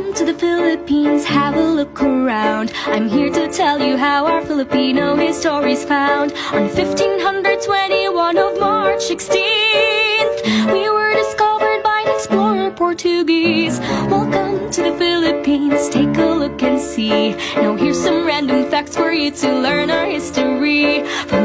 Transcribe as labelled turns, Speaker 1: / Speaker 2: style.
Speaker 1: Welcome to the Philippines, have a look around. I'm here to tell you how our Filipino history's found. On 1521 of March 16th, we were discovered by an explorer Portuguese. Welcome to the Philippines, take a look and see. Now here's some random facts for you to learn our history.